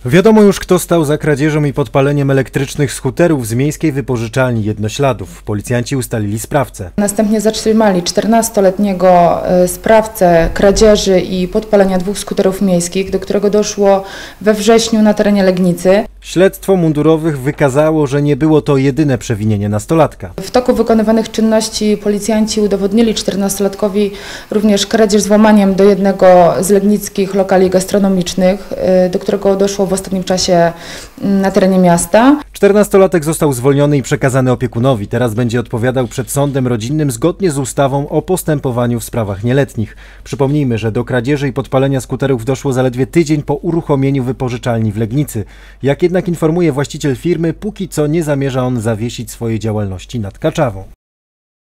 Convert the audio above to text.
Wiadomo już, kto stał za kradzieżą i podpaleniem elektrycznych skuterów z miejskiej wypożyczalni Jednośladów. Policjanci ustalili sprawcę. Następnie zatrzymali 14-letniego sprawcę kradzieży i podpalenia 2 skuterów miejskich, do którego doszło we wrześniu na terenie Legnicy. Śledztwo mundurowych wykazało, że nie było to jedyne przewinienie nastolatka. W toku wykonywanych czynności policjanci udowodnili 14-latkowi również kradzież z włamaniem do jednego z legnickich lokali gastronomicznych, do którego doszło w ostatnim czasie na terenie miasta. 14-latek został zwolniony i przekazany opiekunowi. Teraz będzie odpowiadał przed sądem rodzinnym zgodnie z ustawą o postępowaniu w sprawach nieletnich. Przypomnijmy, że do kradzieży i podpalenia skuterów doszło zaledwie tydzień po uruchomieniu wypożyczalni w Legnicy. Jak jednak informuje właściciel firmy, póki co nie zamierza on zawiesić swojej działalności nad Kaczawą.